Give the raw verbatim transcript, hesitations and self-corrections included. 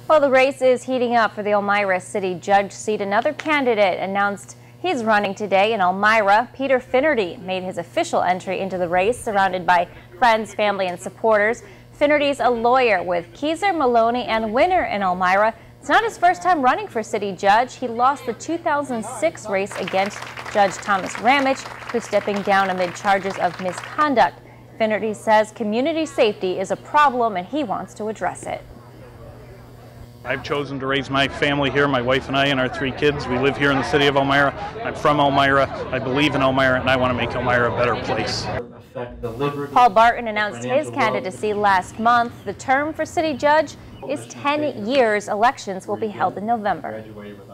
Well, the race is heating up for the Elmira City Judge seat. Another candidate announced he's running today in Elmira. Peter Finnerty made his official entry into the race, surrounded by friends, family, and supporters. Finnerty's a lawyer with Keyser, Maloney, and Winner in Elmira. It's not his first time running for city judge. He lost the two thousand six race against Judge Thomas Ramich, who's stepping down amid charges of misconduct. Finnerty says community safety is a problem and he wants to address it. I've chosen to raise my family here, my wife and I and our three kids. We live here in the city of Elmira. I'm from Elmira. I believe in Elmira, and I want to make Elmira a better place. Paul Barton announced his candidacy last month. The term for city judge is ten years. Elections will be held in November.